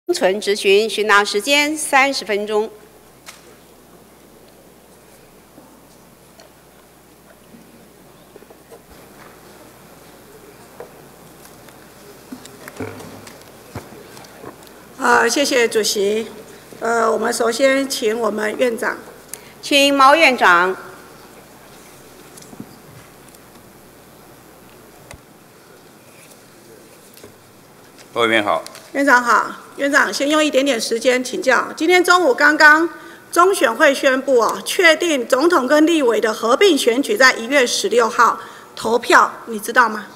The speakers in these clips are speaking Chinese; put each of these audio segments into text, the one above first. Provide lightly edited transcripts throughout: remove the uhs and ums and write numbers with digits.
存质询，询答时间30分钟。 谢谢主席。我们首先请我们院长， 请毛院长。 委员好。 院长好。院长先用一点点时间请教。今天中午刚刚中选会宣布确定总统跟立委的合并选举在1月16号投票，你知道吗？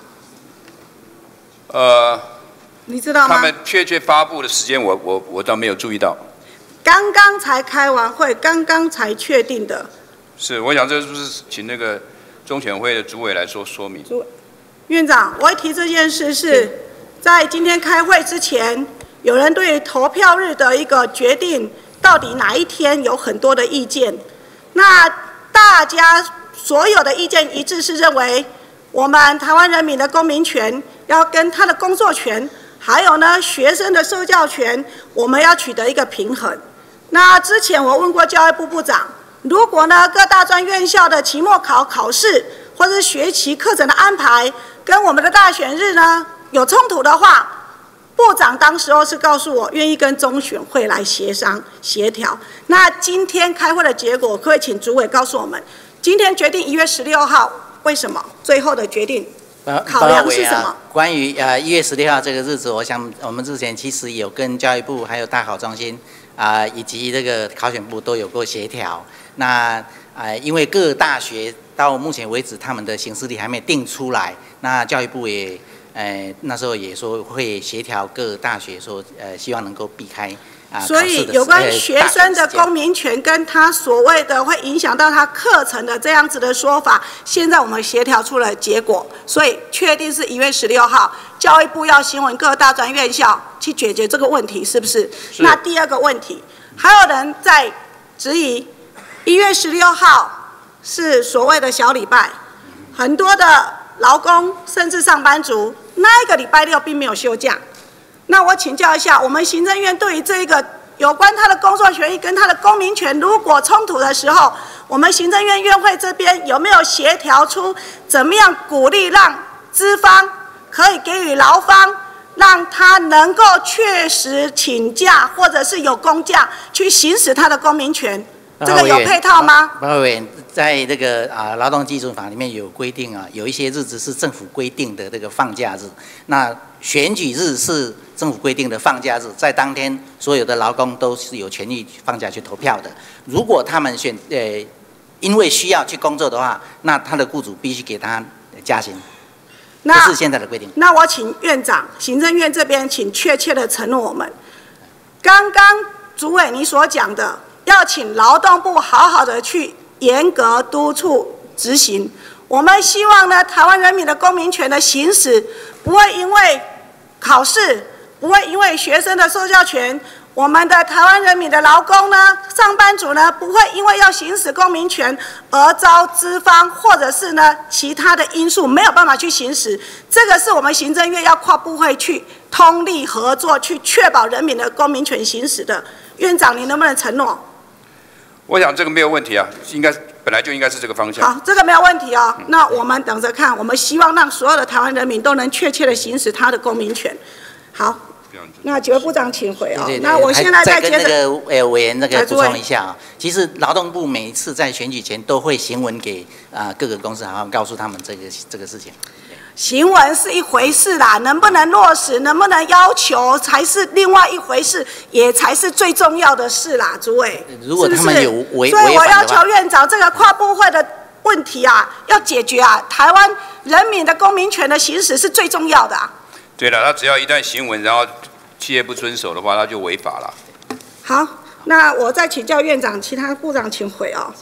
你知道吗？ 他们确切发布的时间我倒没有注意到。 刚刚才开完会，刚刚才确定的。 是，我想这是不是请那个中选会的主委来说明？ 院长，我会提这件事是在今天开会之前，有人对投票日的一个决定到底哪一天有很多的意见。那大家所有的意见一致是认为，我们台湾人民的公民权要跟他的工作权，还有呢学生的受教权，我们要取得一个平衡。那之前我问过教育部部长，如果呢各大专院校的期末考试或者是学期课程的安排跟我们的大选日呢有冲突的话，部长当时候是告诉我愿意跟中选会来协商协调。那今天开会的结果，可不可以请主委告诉我们，今天决定1月16号，为什么？最后的决定考量是什么？ 关于1月16号这个日子，我想我们之前其实有跟教育部还有大考中心以及这个考选部都有过协调。那因为各大学到目前为止他们的行事历还没定出来，那教育部也那时候也说会协调各大学说希望能够避开所以有关学生的公民权跟他所谓的会影响到他课程的这样子的说法，现在我们协调出了结果，所以确定是1月16号，教育部要询问各大专院校去解决这个问题，是不是？那第二个问题，还有人在质疑1月16号是所谓的小礼拜，很多的劳工甚至上班族那一个礼拜6并没有休假。那我请教一下，我们行政院对于这个有关他的工作权益跟他的公民权如果冲突的时候，我们行政院院会这边有没有协调出怎么样鼓励让资方可以给予劳方，让他能够确实请假或者是有公假去行使他的公民权？这个有配套吗？ 报告委员，在这个劳动基准法里面有规定有一些日子是政府规定的这个放假日，那选举日是政府规定的放假日，在当天所有的劳工都是有权利放假去投票的。如果他们因为需要去工作的话，那他的雇主必须给他加薪，这是现在的规定。 那我请院长、行政院这边请确切的承诺我们，刚刚主委你所讲的，要请劳动部好好的去严格督促执行。我们希望呢，台湾人民的公民权的行使不会因为考试，不会因为学生的受教权，我们的台湾人民的劳工呢、上班族呢，不会因为要行使公民权而遭资方或者是呢其他的因素没有办法去行使。这个是我们行政院要跨部会去通力合作，去确保人民的公民权行使的。院长，你能不能承诺？ 我想这个没有问题啊，本来就应该是这个方向。 好，这个没有问题哦。那我们等着看，我们希望让所有的台湾人民都能确切的行使他的公民权。好，那几位部长请回哦。那我现在再接着跟那个委员补充一下其实劳动部每一次在选举前都会行文给各个公司，好好告诉他们这个事情。 行文是一回事啦，能不能落实，能不能要求才是另外一回事，也才是最重要的事啦，主委。 如果他们有违所以我要求院长，这个跨部会的问题要解决台湾人民的公民权的行使是最重要的对了，他只要一旦行文，然后企业不遵守的话，那就违法了。 好，那我再请教院长，其他部长请回哦。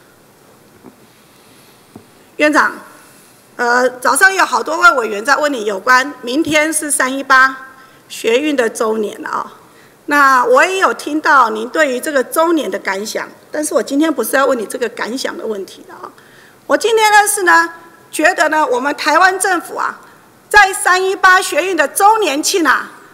院长。早上有好多位委员在问你有关明天是318学运的周年了那我也有听到您对于这个周年的感想，但是我今天不是要问你这个感想的问题我今天呢觉得呢，我们台湾政府在318学运的周年庆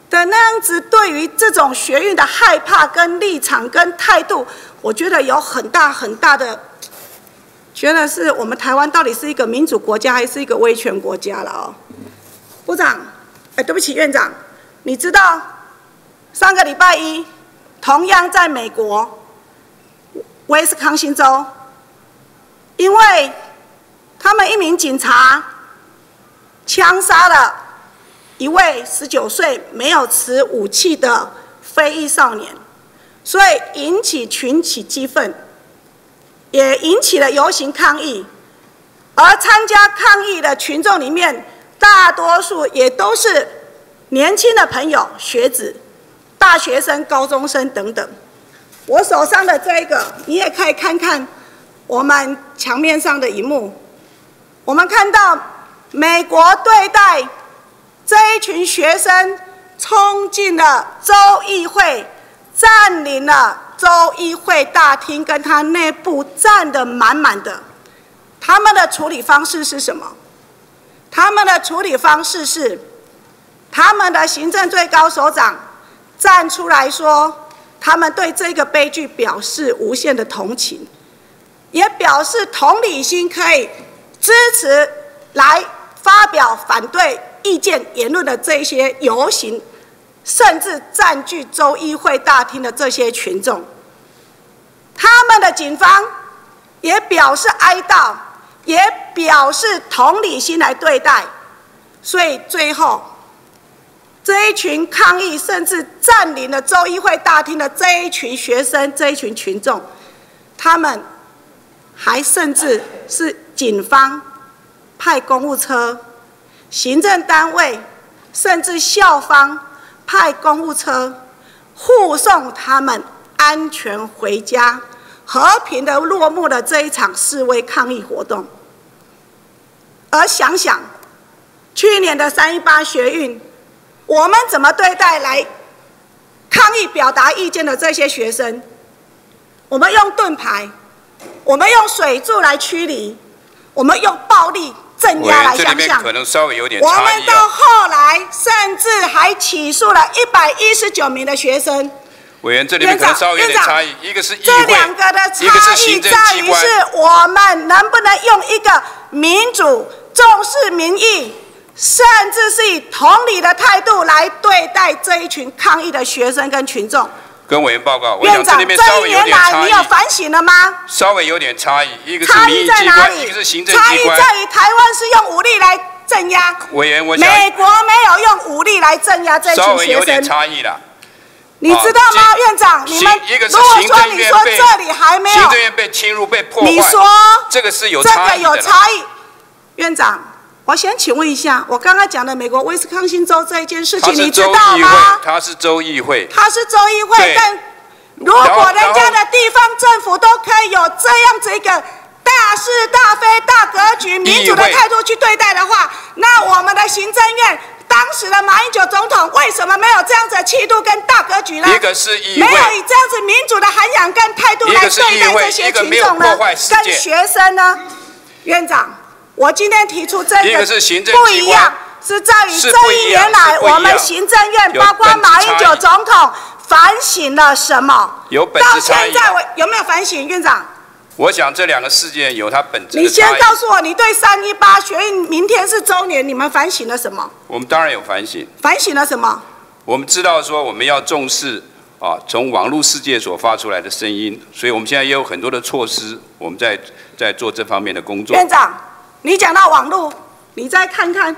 的那样子对于这种学运的害怕跟立场跟态度，我觉得有很大很大的，觉得是我们台湾到底是一个民主国家还是一个威权国家了哦。部长，对不起，院长，你知道上个礼拜一，同样在美国威斯康星州，因为他们一名警察枪杀了一位19岁没有持武器的非裔少年，所以引起群起激愤，也引起了游行抗议。而参加抗议的群众里面，大多数也都是年轻的朋友、学子、大学生、高中生等等。我手上的这个，你也可以看看我们墙面上的荧幕。我们看到美国对待这一群学生冲进了州议会，占领了州议会大厅，跟他内部占得满满的。他们的处理方式是什么？他们的处理方式是，他们的行政最高首长站出来说，他们对这个悲剧表示无限的同情，也表示同理心，可以支持来发表反对意见言论的这些游行，甚至占据州议会大厅的这些群众。他们的警方也表示哀悼，也表示同理心来对待，所以最后这一群抗议甚至占领了州议会大厅的这一群学生、这一群群众，他们还甚至是警方派公务车，行政单位甚至校方派公务车护送他们安全回家，和平的落幕了这一场示威抗议活动。而想想去年的318学运，我们怎么对待来抗议表达意见的这些学生？我们用盾牌，我们用水柱来驱离，我们用暴力镇压来想想。 可能稍微有点差异。 我们到后来甚至还起诉了119名的学生。 委员，这里面可能稍微有点差异，一个是议会， 这两个的差异在于是我们能不能用一个民主、重视民意，甚至是以同理的态度来对待这一群抗议的学生跟群众。 跟委员报告， 院长，这一年来你有反省了吗？ 稍微有点差异，一个是民意机关，一个是行政机关。 差异在于台湾是用武力来镇压， 委员，我美国没有用武力来镇压这一群学生。 稍微有点差异了。 你知道吗，院长？你们如果说你说这里还没有， 行政院被侵入、被破坏， 你说这个是有差异的。 这个有差异，院长。我先请问一下，我刚刚讲的美国威斯康星州这一件事情，你知道吗？ 它是州议会， 它是州议会，但如果人家的地方政府都可以有这样子一个大是大非、大格局、民主的态度去对待的话，那我们的行政院当时的马英九总统为什么没有这样子的气度跟大格局呢？ 一个是议会， 没有以这样子民主的涵养跟态度来对待这些群众呢？跟学生呢？院长。我今天提出这个不一样，是在于这一年来我们行政院包括马英九总统反省了什么？到现在有没有反省，院长？ 我想这两个事件有它本质的差异。 你先告诉我，你对318学运明天是周年，你们反省了什么？ 我们当然有反省。 反省了什么？ 我们知道说我们要重视从网络世界所发出来的声音，所以我们现在也有很多的措施，我们在做这方面的工作。 院长。你讲到网络，你再看看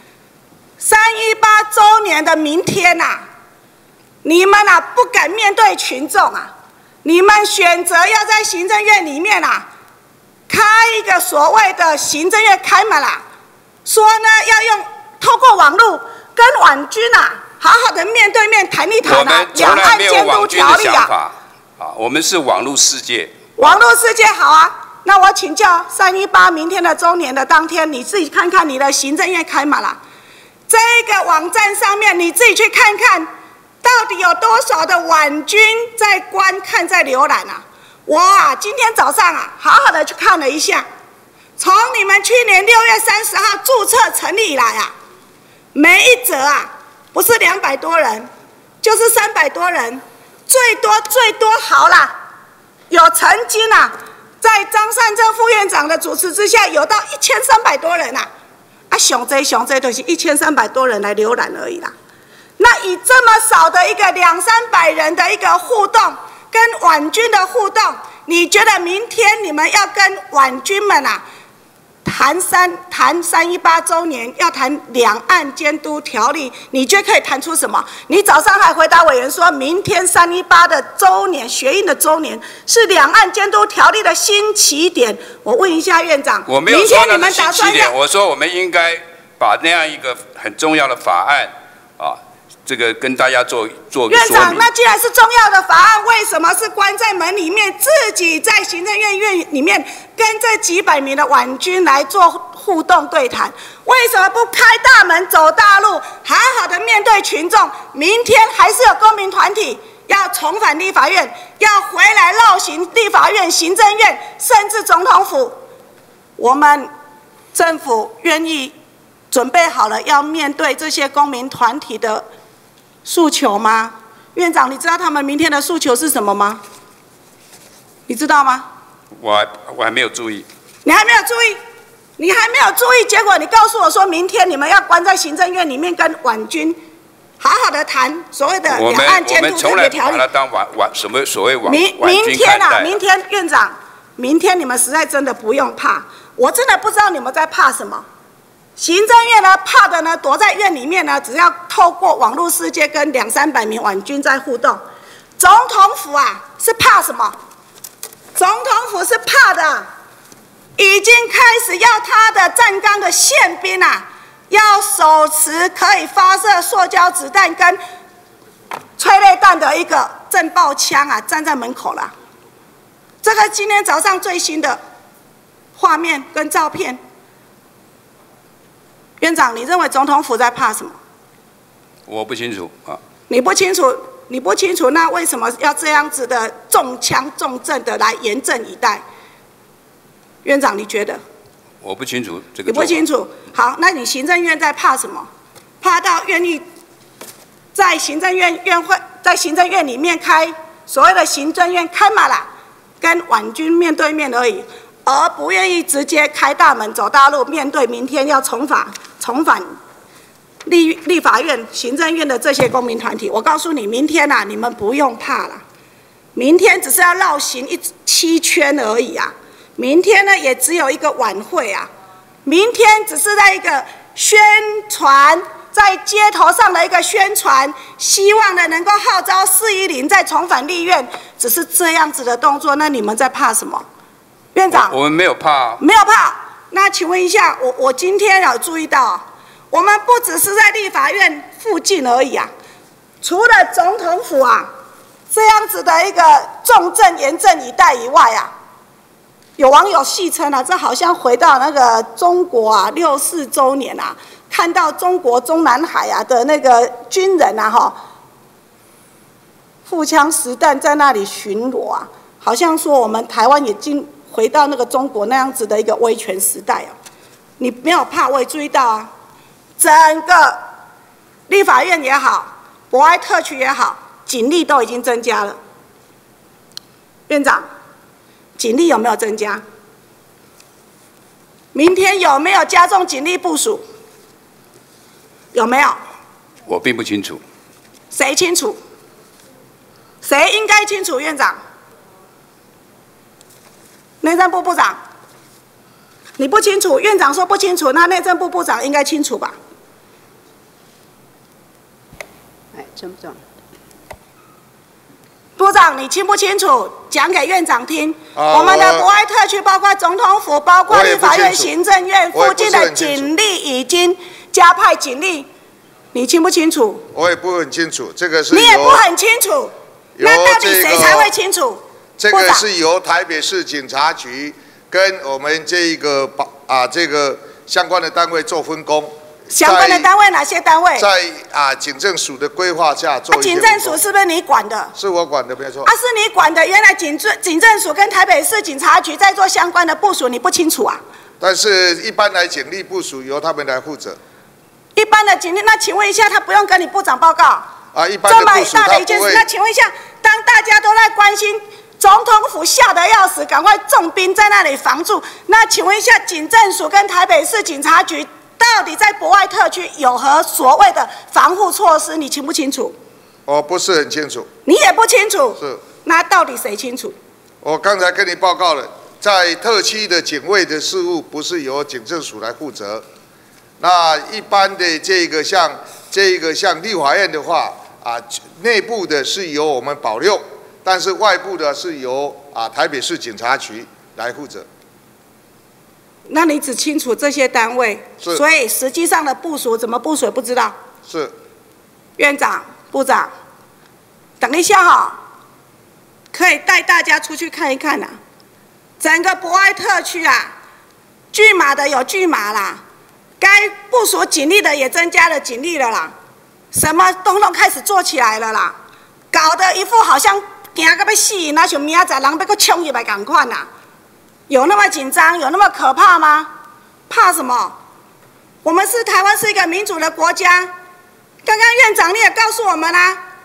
318周年的明天啊，你们啊不敢面对群众啊，你们选择要在行政院里面啊开一个所谓的行政院开门啦，说呢要用透过网络跟网军啊好好的面对面谈一谈啊，两岸监督条例啊。 我们是网络世界。 网络世界好啊。那我请教318明天的周年的当天，你自己看看你的行政院开码了，这个网站上面你自己去看看，到底有多少的网军在观看、在浏览啊？我啊今天早上啊好好的去看了一下，从你们去年6月30号注册成立以来啊，每一则啊不是200多人，就是300多人，最多好啦，有曾经啊，在张善政副院长的主持之下，有到1300多人啊，上这就是1300多人来浏览而已啦。那以这么少的一个200-300人的一个互动，跟婉君的互动，你觉得明天你们要跟婉君们啊谈318周年，要谈两岸监督条例，你觉得可以谈出什么？你早上还回答委员说，明天318的周年，学运的周年是两岸监督条例的新起点。我问一下院长， 我没有说那是新起点，我说我们应该把那样一个很重要的法案啊。这个跟大家做院长，那既然是重要的法案，为什么是关在门里面，自己在行政院院里面跟这几百名的婉君来做互动对谈？为什么不开大门走大路，好好的面对群众？明天还是有公民团体要重返立法院，要回来绕行立法院、行政院，甚至总统府。我们政府愿意准备好了，要面对这些公民团体的诉求吗？院长，你知道他们明天的诉求是什么吗？你知道吗？ 我还没有注意。 你还没有注意？你还没有注意，结果你告诉我说，明天你们要关在行政院里面跟婉君好好的谈所谓的两岸监督特别条例。我们从来不把它当什么所谓婉君看待。明天院长，明天你们实在真的不用怕，我真的不知道你们在怕什么。行政院呢，怕的呢，躲在院里面呢，只要透过网络世界跟200-300名婉君在互动。总统府啊，是怕什么？总统府是怕的，已经开始要他的站岗的宪兵啊，要手持可以发射塑胶子弹跟催泪弹的一个震爆枪啊，站在门口了。这个今天早上最新的画面跟照片。院长，你认为总统府在怕什么？ 我不清楚啊。 你不清楚，那为什么要这样子的重枪重阵的来严阵以待？院长，你觉得？ 我不清楚这个。 你不清楚，好，那你行政院在怕什么？怕到愿意在行政院里面开所谓的行政院开马啦，跟婉君面对面而已。而不愿意直接开大门走大路，面对明天要重返立法院、行政院的这些公民团体。我告诉你，明天啊，你们不用怕了，明天只是要绕行7圈而已啊。明天呢，也只有一个晚会啊，明天只是在一个宣传，在街头上的一个宣传，希望呢能够号召410再重返立院，只是这样子的动作。那你们在怕什么？院长， 我们没有怕， 没有怕。那请问一下，我今天有注意到，我们不只是在立法院附近而已啊，除了总统府啊这样子的一个重镇严阵以待以外啊，有网友戏称啊，这好像回到那个中国啊64周年啊，看到中国中南海啊的那个军人啊腹枪实弹在那里巡逻啊，好像说我们台湾也回到那个中国那样子的一个威权时代啊，你没有怕，我也注意到啊，整个立法院也好，博爱特区也好，警力都已经增加了。院长，警力有没有增加？明天有没有加重警力部署？有没有？ 我并不清楚。 谁清楚？谁应该清楚？院长？内政部部长，你不清楚，院长说不清楚，那内政部部长应该清楚吧？ 陈部长， 部长你清不清楚？讲给院长听。我们的博爱特区，包括总统府，包括立法院、行政院附近的警力已经加派警力，你清不清楚？ 我也不很清楚，这个是你也不很清楚，那到底谁才会清楚？ 这个是由台北市警察局跟我们这个相关的单位做分工。 相关的单位哪些单位？ 在警政署的规划下做。 警政署是不是你管的？ 是我管的，没错。 是你管的。原来警政署跟台北市警察局在做相关的部署，你不清楚啊？ 但是一般来警力部署由他们来负责。 一般的警力，那请问一下，他不用跟你部长报告？ 啊，一般的部署这么大的一件事，那请问一下，当大家都在关心总统府吓得要死，赶快重兵在那里防住，那请问一下，警政署跟台北市警察局到底在博爱特区有何所谓的防护措施？你清不清楚？ 我不是很清楚。 你也不清楚？ 是。 那到底谁清楚？ 我刚才跟你报告了，在特区的警卫的事务不是由警政署来负责。那一般的这个像立法院的话，内部的是由我们保佑，但是外部的是由台北市警察局来负责。 那你只清楚这些单位，所以实际上的部署怎么部署不知道。 是。 院长、部长，等一下哈，可以带大家出去看一看呐。整个博爱特区拒马的有拒马啦，该部署警力的也增加了警力了啦，什么东东开始做起来了啦，搞得一副好像惊到要死，那像明仔人要搁冲入来同款呐。有那么紧张，有那么可怕吗？怕什么？我们台湾是一个民主的国家。刚刚院长你也告诉我们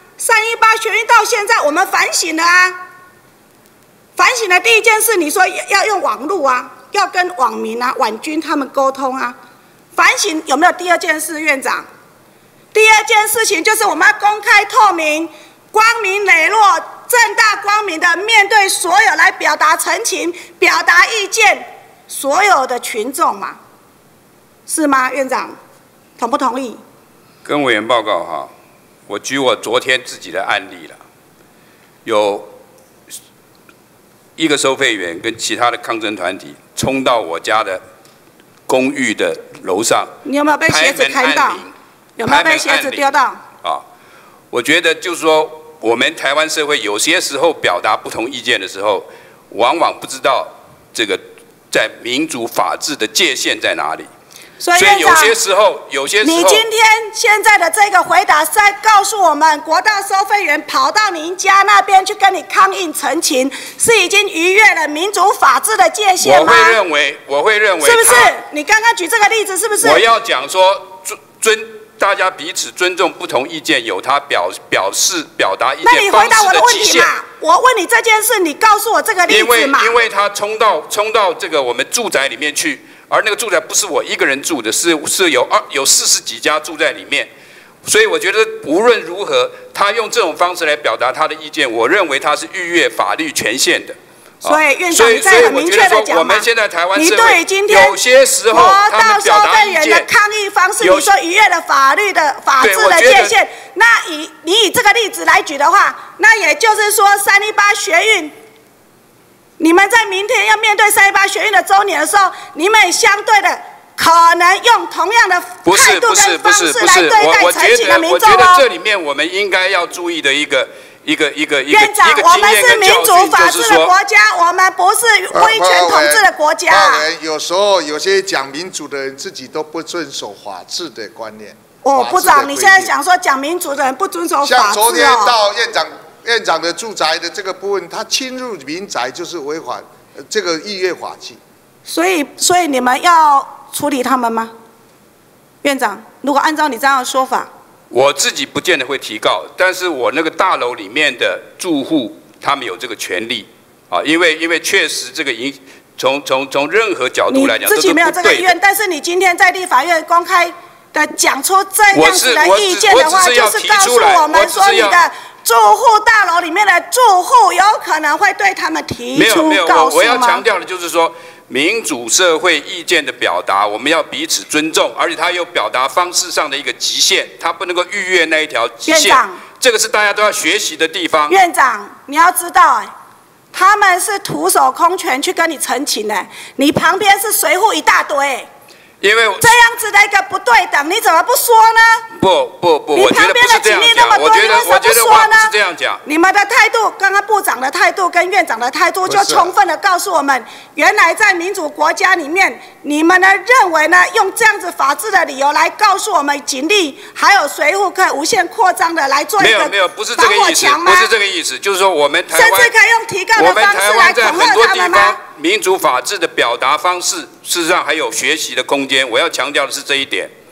318学运到现在我们反省了反省的第一件事，你说要用网络要跟网民网军他们沟通反省有没有第二件事，院长？第二件事情就是我们要公开透明、光明磊落、正大光明的面对所有来表达陈情、表达意见所有的群众嘛，是吗，院长？同不同意？ 跟委员报告我举我昨天自己的案例了，有一个收费员跟其他的抗争团体冲到我家的公寓的楼上， 你有没有被鞋子看到？有没有被鞋子丢到？ 我觉得就是说，我们台湾社会有些时候表达不同意见的时候，往往不知道这个在民主法治的界限在哪里。 所以有些时候， 你今天现在的这个回答是在告诉我们，国道收费员跑到您家那边去跟你抗议陈情，是已经逾越了民主法治的界限吗？ 我会认为， 是不是？你刚刚举这个例子是不是？ 我要讲说大家彼此尊重不同意见，有他表达意见方式的极限。 那你回答我的问题嘛？我问你这件事，你告诉我这个例子嘛？ 因为他冲到这个我们住宅里面去。而那个住宅不是我一个人住的，是有40几家住在里面，所以我觉得无论如何，他用这种方式来表达他的意见，我认为他是逾越法律权限的。 所以院长，你再很明确的讲嘛， 我们现在台湾你对今天有些时候他们表达意见， 国道收费员的抗议方式，你说逾越了法治的界限，那你以这个例子来举的话，那也就是说318学运。你们在明天要面对318学运的周年的时候，你们也相对的可能用同样的态度跟方式来对待陈情的民众我觉得这里面我们应该要注意的一个院长，我们是民主法治的国家，我们不是威权统治的国家。 有时候有些讲民主的人自己都不遵守法治的观念。 部长，你现在想说讲民主的人不遵守法治像昨天到院长的住宅的这个部分，他侵入民宅就是违反这个逾越法纪。所以你们要处理他们吗？院长，如果按照你这样的说法， 我自己不见得会提告，但是我那个大楼里面的住户，他们有这个权利因为确实这个从任何角度来讲， 你自己没有这个意愿，但是你今天在立法院公开的讲出这样子的意见的话，就是告诉我们说你的住户大楼里面的住户有可能会对他们提出告诉吗？ 我要强调的就是说，民主社会意见的表达，我们要彼此尊重，而且它有表达方式上的一个极限，它不能够逾越那一条极限。 院长， 这个是大家都要学习的地方。 院长，你要知道，他们是徒手空拳去跟你陈情的，你旁边是随扈一大堆。 因为这样子的一个不对等，你怎么不说呢？ 不，我觉得不是这样讲。我觉得话不是这样讲。 你们的态度，刚刚部长的态度跟院长的态度，就充分的告诉我们，原来在民主国家里面，你们呢认为呢，用这样子法治的理由来告诉我们警力还有随扈可以无限扩张的来做一个没有，不是这个意思，不是这个意思，就是说我们台湾甚至可以用提告的方式来恐吓他们吗？ 民主法治的表达方式，事实上还有学习的空间。我要强调的是这一点。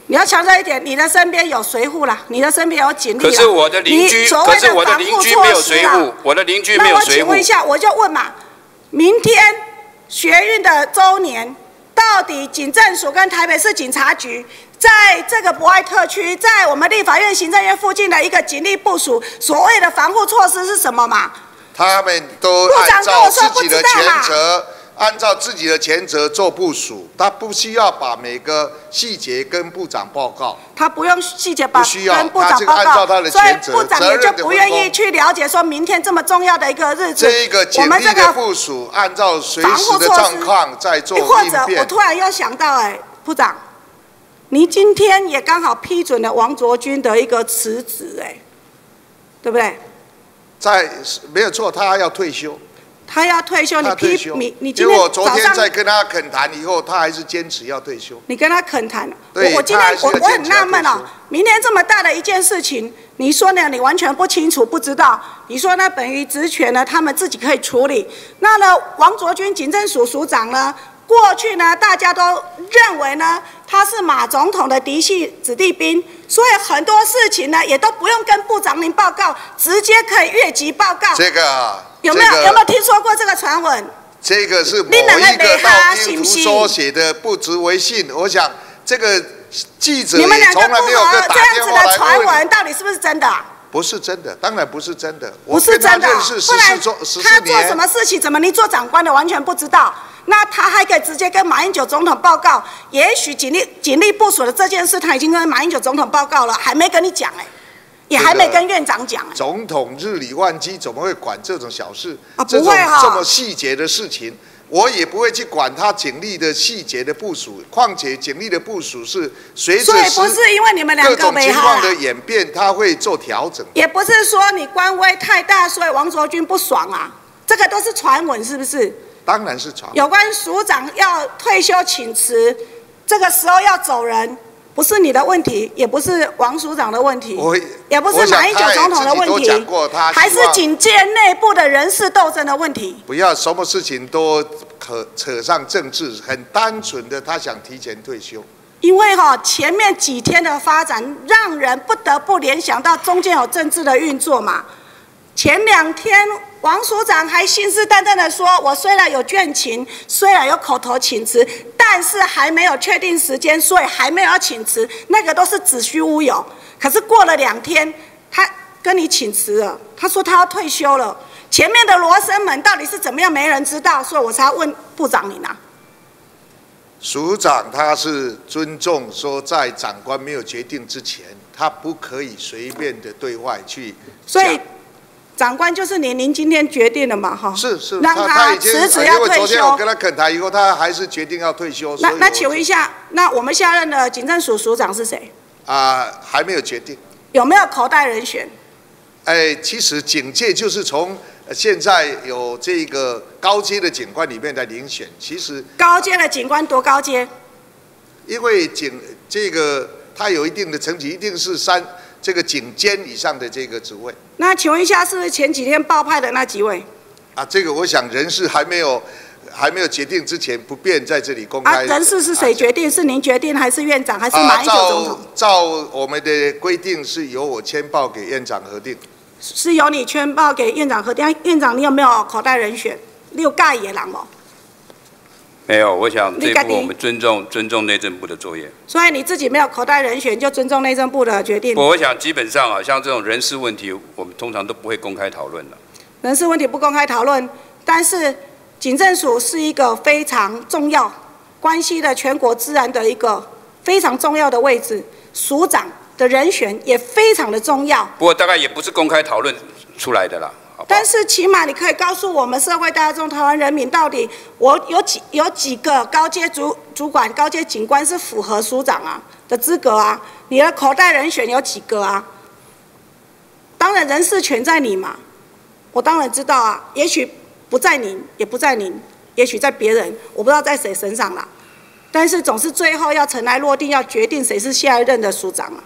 你要强调一点，你的身边有随扈啦，你的身边有警力啦。 可是我的邻居，可是我的邻居没有随扈，我的邻居没有随扈。那我请问一下，我就问嘛，明天学运的周年，到底警政署跟台北市警察局在这个博爱特区，在我们立法院、行政院附近的一个警力部署，所谓的防护措施是什么嘛？ 他们都按照自己的权责。按照自己的权责做部署，他不需要把每个细节跟部长报告。 他不用细节把跟部他长报告， 所以部长也就不愿意去了解说明天这么重要的一个日子， 这一个警力的部署，按照随时的状况在做应变。 或者我突然又想到，部长，你今天也刚好批准了王卓君的一个辞职，对不对？ 没有错，他要退休。 他要退休，你今天因为我昨天在跟他恳谈以后，他还是坚持要退休。 你跟他恳谈， 我今天我很纳闷哦，明天这么大的一件事情，你说呢？你完全不清楚不知道，你说呢？本于职权呢，他们自己可以处理。那呢，王卓君警政署署长呢，过去呢大家都认为呢他是马总统的嫡系子弟兵，所以很多事情呢也都不用跟部长您报告，直接可以越级报告。 这个。 有没有听说过这个传闻？ 这个是某一个道听途说写的，不值为信。我想这个记者也从来没有跟打电话来问。这样子的传闻到底是不是真的？不是真的，当然不是真的。 不是真的， 不然他做什么事情，怎么你做长官的完全不知道？那他还可以直接跟马英九总统报告。也许警力部署的这件事，他已经跟马英九总统报告了，还没跟你讲也还没跟院长讲。 总统日理万机，怎么会管这种小事？ 不会这么细节的事情，我也不会去管他警力的细节的部署。况且警力的部署是随着所以不是因为你们两个各种情况的演变，他会做调整。 也不是说你官威太大，所以王卓君不爽啊，这个都是传闻，是不是？ 当然是传闻。 有关署长要退休请辞，这个时候要走人。不是你的问题，也不是王署长的问题，也不是马英九总统的问题，还是警界内部的人事斗争的问题。 不要什么事情都扯上政治，很单纯的他想提前退休。 因为前面几天的发展，让人不得不联想到中间有政治的运作嘛。前2天，王署长还信誓旦旦的说：“我虽然有倦勤，虽然有口头请辞，但是还没有确定时间，所以还没有要请辞。那个都是子虚乌有。可是过了2天，他跟你请辞了，他说他要退休了。前面的罗生门到底是怎么样，没人知道，所以我才要问部长你呢。 署长他是尊重说，在长官没有决定之前，他不可以随便的对外去讲。 所以。长官就是您今天决定了嘛，哈？ 是， 让他辞职要退休。 因为昨天我跟他恳谈以后，他还是决定要退休。 那请问一下，那我们下任的警政署署长是谁？ 还没有决定。 有没有口袋人选？ 其实警界就是从现在有这个高阶的警官里面来遴选。其实高阶的警官多高阶？ 因为这个他有一定的层级，一定是这个警监以上的这个职位。 那请问一下，是不是前几天报派的那几位？ 这个我想人事还没有决定之前，不便在这里公开。 人事是谁决定？是您决定，还是院长，还是马英九总统？ 照我们的规定，是由我签报给院长核定。 是由你签报给院长核定。院长，你有没有口袋人选？你有介意的人吗？ 没有，我想这一步我们尊重内政部的作业。 所以你自己没有口袋人选，就尊重内政部的决定。 我想基本上像这种人事问题，我们通常都不会公开讨论的。 人事问题不公开讨论，但是警政署是一个非常重要、关系了全国治安的一个非常重要的位置，署长的人选也非常的重要。 不过大概也不是公开讨论出来的啦。 但是起码你可以告诉我们社会大众、台湾人民，到底我有几个高阶主管、高阶警官是符合署长的资格啊？你的口袋人选有几个啊？当然人事权在你嘛，我当然知道啊。也许不在您，也不在您，也许在别人，我不知道在谁身上啦。但是总是最后要尘埃落定，要决定谁是下一任的署长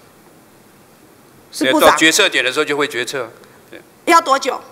是部长。 到决策点的时候就会决策。 要多久？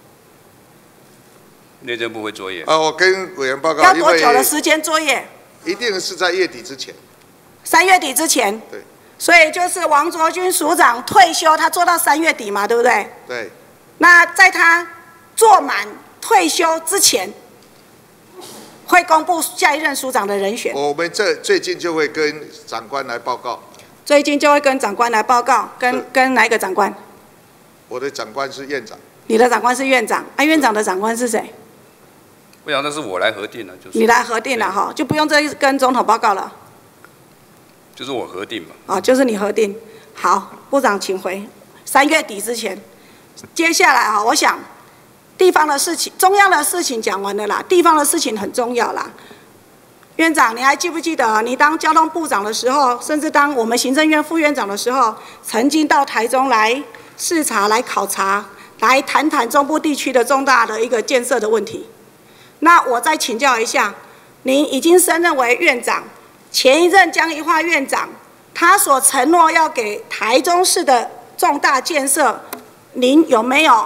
内政部会作业。 我跟委员报告。 要多久的时间作业？ 一定是在月底之前。 3月底之前。 对。 所以就是王卓君署长退休，他做到3月底嘛，对不对？ 对。 那在他做满退休之前，会公布下一任署长的人选。 我们最近就会跟长官来报告。 最近就会跟长官来报告，跟哪一个长官？ 我的长官是院长。 你的长官是院长，院长的长官是谁？ 我想那是我来核定了，就是。 你来核定了哈，就不用再跟总统报告了。 就是我核定嘛。 就是你核定。好，部长请回。3月底之前，接下来我想地方的事情、中央的事情讲完了啦，地方的事情很重要啦。院长，你还记不记得你当交通部长的时候，甚至当我们行政院副院长的时候，曾经到台中来视察、来考察、来谈谈中部地区的重大的一个建设的问题？那我再请教一下，您已经升任为院长，前一任江宜樺院长他所承诺要给台中市的重大建设，您有没有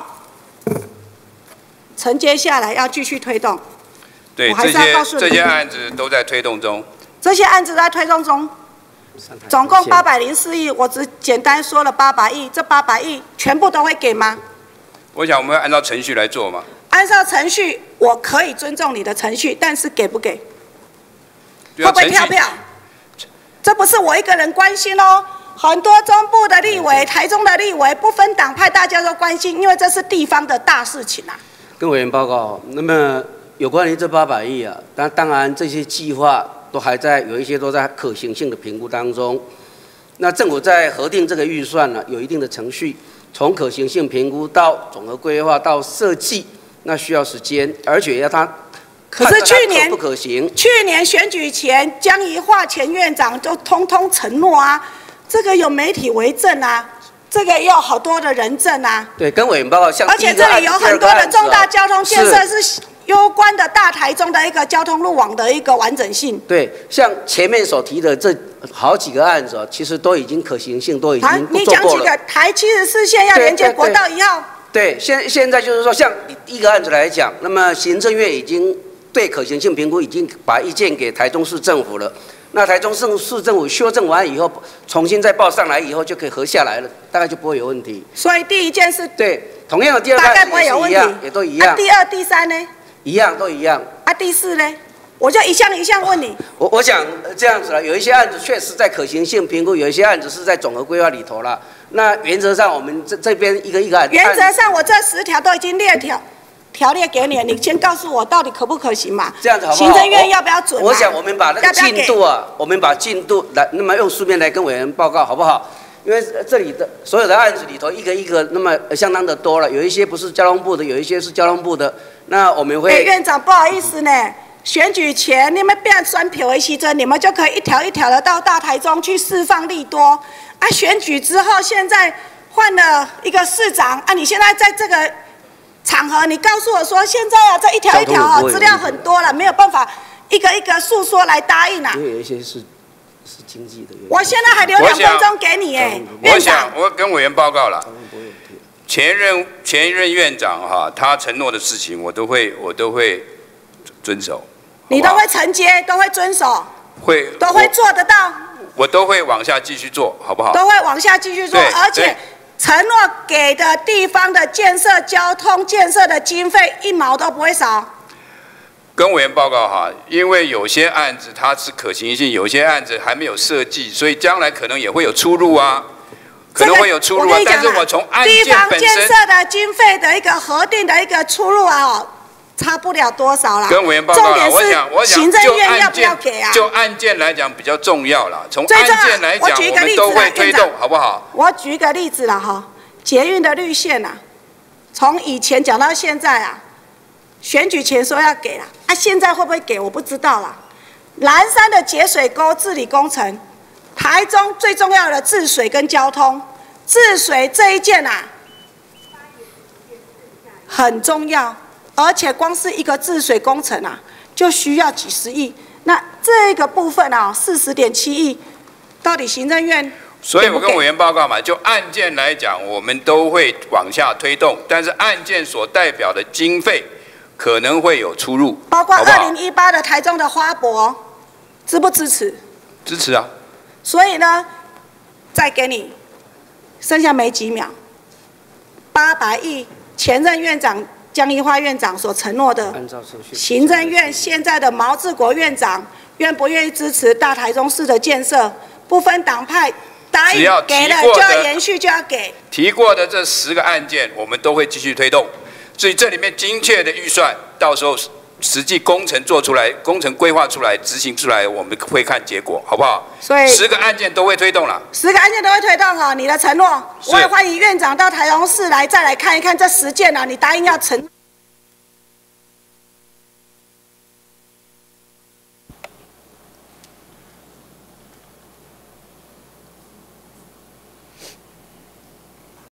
承接下来要继续推动？ 对，这些案子都在推动中。 这些案子在推动中，总共804亿，我只简单说了800亿，这800亿全部都会给吗？ 我想我们会按照程序来做嘛。 按照程序，我可以尊重你的程序，但是给不给？会不会跳票？这不是我一个人关心哦，很多中部的立委、台中的立委，不分党派，大家都关心，因为这是地方的大事情啊。 跟委员报告，那么。有关于这800亿啊，当然这些计划都还在有一些都在可行性的评估当中。那政府在核定这个预算呢，有一定的程序，从可行性评估到总和规划到设计，那需要时间，而且要它可是去年不可行。 去年选举前，江宜樺前院长就通通承诺啊，这个有媒体为证啊。这个也有好多的人证啊。 对，跟委员报告，像而且这里有很多的重大交通建设是攸关的大台中的一个交通路网的一个完整性。 对，像前面所提的这好几个案子，其实都已经可行性都已经做过了。 你讲几个？台74线要连接国道1号。 对，现在就是说，像第一个案子来讲，那么行政院已经对可行性评估已经把意见给台中市政府了。那台中市政府修正完以后，重新再报上来以后，就可以核下来了，大概就不会有问题。 所以第一件事对，同样的第二个案子也是一样，也都一样。 第二、第三呢？ 一样都一样。 第四呢？我就一项一项问你。 我想这样子了，有一些案子确实在可行性评估，有一些案子是在总和规划里头了。那原则上我们这边一个案子。 原则上我这10条都已经条列给你，你先告诉我到底可不可行嘛？ 这样子好不好？ 行政院要不要准？ 我想我们把那个进度啊，我们把进度来，那么用书面来跟委员报告好不好？因为这里的所有的案子里头，一个一个那么相当的多了，有一些不是交通部的，有一些是交通部的。那我们会。 院长不好意思呢，选举前你们变选票的时阵，你们就可以一条一条的到大台中去释放利多。选举之后，现在换了一个市长你现在在这个场合，你告诉我说，现在这一条一条资料很多了，没有办法一个一个诉说来答应因为有一些是经济的原因。 我现在还留2分钟给你院长，我跟委员报告了，前任院长他承诺的事情，我都会遵守。 你都会承接，都会遵守，都会做得到。 我都会往下继续做，好不好？ 都会往下继续做，而且承诺给的地方的建设、交通建设的经费1毛都不会少。 跟委员报告因为有些案子它是可行性，有些案子还没有设计，所以将来可能也会有出入啊，可能会有出入啊。但是我从案件地方建设的经费的一个核定的一个出入差不了多少啦。 跟委员报告了，我想行政院要不要给啊？ 就案件来讲比较重要啦。从案件来讲，我们都会推动，好不好？ 我举一个例子啦捷运的绿线从以前讲到现在选举前说要给现在会不会给我不知道啦。南山的节水沟治理工程，台中最重要的治水跟交通，治水这一件很重要。而且光是一个治水工程就需要几十亿。那这个部分40.7亿，到底行政院？ 所以我跟委员报告嘛，就案件来讲，我们都会往下推动，但是案件所代表的经费可能会有出入， 包括2018的台中的花博，支不支持？ 支持啊。 所以呢，再给你，剩下没几秒，800亿，前任院长江宜樺院长所承诺的，行政院现在的毛治国院长愿不愿意支持大台中市的建设？不分党派，答应给了就要延续，就要给。 提过的这10个案件，我们都会继续推动。所以这里面精确的预算，到时候实际工程做出来、工程规划出来、执行出来，我们会看结果，好不好？ 所以 10个案件都会推动了。 10个案件都会推动哈，你的承诺，我也欢迎院长到台中市来再来看一看这10件啊，你答应要承。